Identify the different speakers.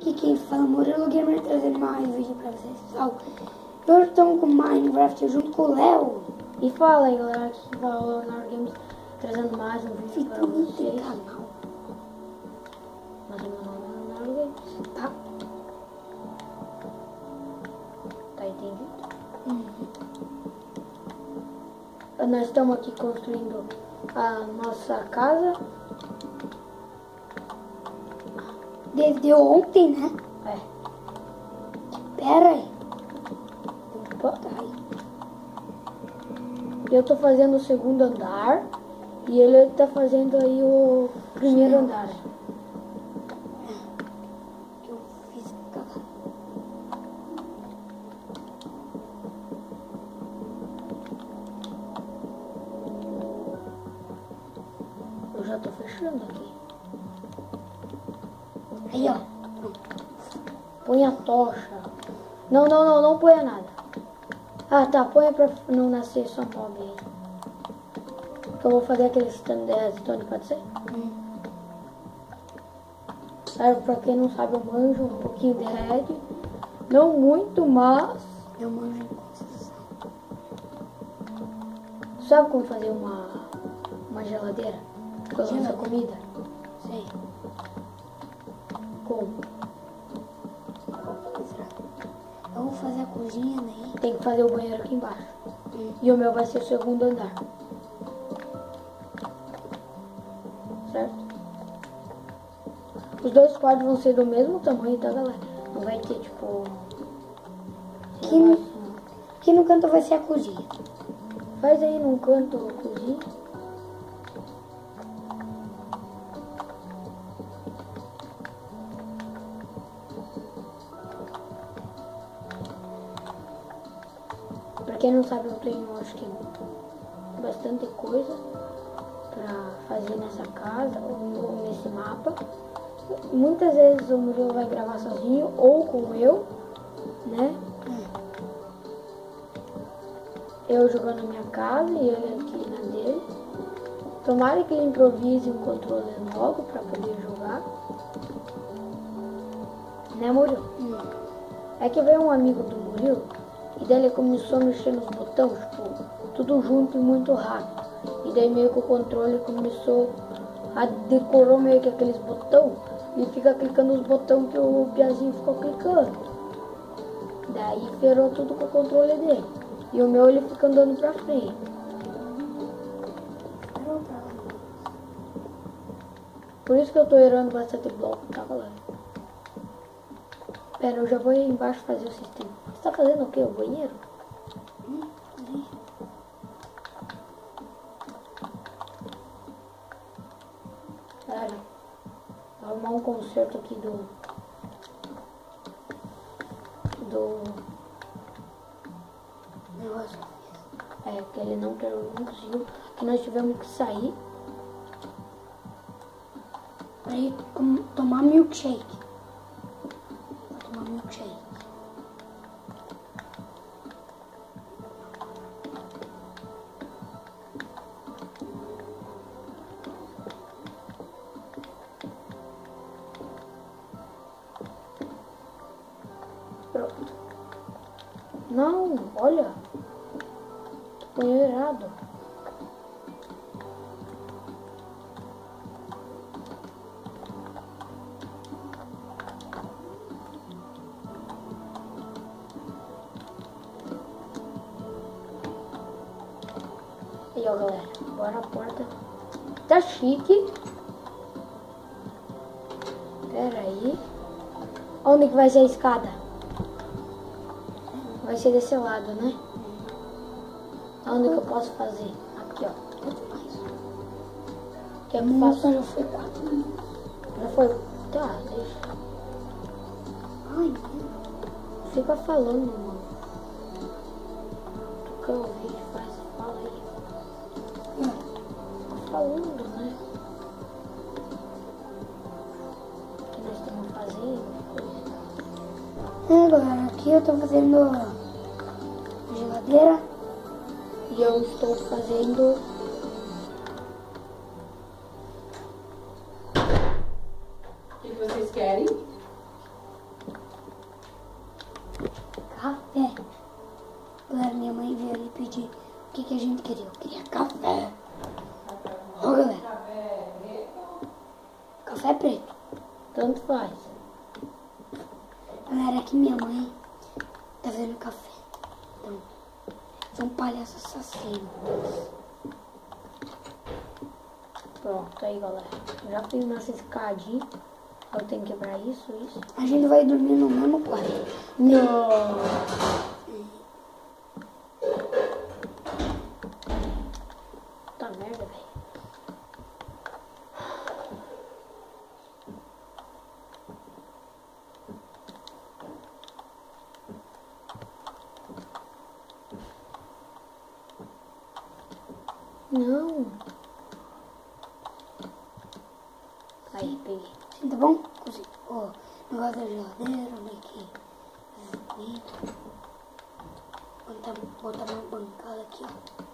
Speaker 1: Aqui quem fala Murilo Gamer trazendo mais vídeo pra vocês, pessoal. E hoje estamos com Minecraft junto com o Léo.
Speaker 2: E fala aí, galera, que fala o Leonardo Games trazendo mais um vídeo para vocês.
Speaker 1: Canal.
Speaker 2: Mas o meu nome é Leonardo Games,
Speaker 1: Tá?
Speaker 2: tá entendido? Nós estamos aqui construindo a nossa casa.
Speaker 1: Desde ontem, né?
Speaker 2: É.
Speaker 1: Pera aí.
Speaker 2: Opa.
Speaker 1: Tá aí.
Speaker 2: Eu tô fazendo o segundo andar e ele tá fazendo aí o primeiro andar.
Speaker 1: Eu fiz cagada.
Speaker 2: Eu já tô fechando aqui.
Speaker 1: Aí, ó.
Speaker 2: Põe a tocha. Não ponha nada. Ah, tá, põe pra não nascer só mob aí. Que eu vou fazer aquele stone, pode ser? Pra quem não sabe, eu manjo um pouquinho de red. Não muito, mas...
Speaker 1: Eu manjo em construção.
Speaker 2: Sabe como fazer uma geladeira? Pra lançar comida?
Speaker 1: Sei.
Speaker 2: Como?
Speaker 1: Eu vou fazer a cozinha, né?
Speaker 2: Tem que fazer o banheiro aqui embaixo. E o meu vai ser o segundo andar. Certo? Os dois quartos vão ser do mesmo tamanho, tá, galera? Não vai ter, tipo...
Speaker 1: Aqui no canto vai ser a cozinha.
Speaker 2: Faz aí num canto a cozinha. Pra quem não sabe, eu tenho, acho que, bastante coisa pra fazer nessa casa ou nesse mapa. Muitas vezes o Murilo vai gravar sozinho ou com eu, né? Eu jogando na minha casa e ele aqui na dele. Tomara que ele improvise um controle logo pra poder jogar. Né, Murilo? É que veio um amigo do Murilo e daí ele começou a mexer nos botões, tipo, tudo junto e muito rápido. E daí meio que o controle começou a decorou meio que aqueles botões e fica clicando os botões que o piazinho ficou clicando. Daí ferrou tudo com o controle dele. E o meu ele fica andando pra frente. Por isso que eu tô errando bastante bloco, tá, galera? Pera, eu já vou aí embaixo fazer o sistema. Você tá fazendo o quê? O banheiro? Pera, vou arrumar um conserto aqui do
Speaker 1: Negócio.
Speaker 2: é, que ele não conseguiu, que nós tivemos que sair.
Speaker 1: Pra ir tomar milkshake. Vou tomar milkshake.
Speaker 2: Pronto. Não, olha. Põe errado. Aí, ó, galera. Agora a porta tá chique. Pera aí. Onde que vai ser a escada? Vai ser desse lado, né? Onde que eu posso fazer? Aqui, ó.
Speaker 1: Tanto faz.
Speaker 2: Quer que eu faça?
Speaker 1: Já foi 4 minutos.
Speaker 2: Já foi? Tá, deixa.
Speaker 1: Ai, meu.
Speaker 2: Fica falando, mano. Tu quer ouvir? Fala aí. Fica falando, né? O que nós estamos fazendo?
Speaker 1: Galera, aqui eu tô fazendo a geladeira.
Speaker 2: E eu estou fazendo...
Speaker 3: O que vocês querem?
Speaker 1: Galera, aqui minha mãe tá fazendo café. Então, são palhaços assassinos.
Speaker 2: Pronto, aí galera. Já fiz nossa escadinha. Eu tenho que quebrar isso.
Speaker 1: A gente vai dormir no mesmo quarto.
Speaker 2: Não. Tá merda, velho. Não. Aí, peguei.
Speaker 1: Sim, tá bom? Consegui. Ó, negócio da geladeira, olha aqui. Bonito. Botar uma bancada aqui, ó.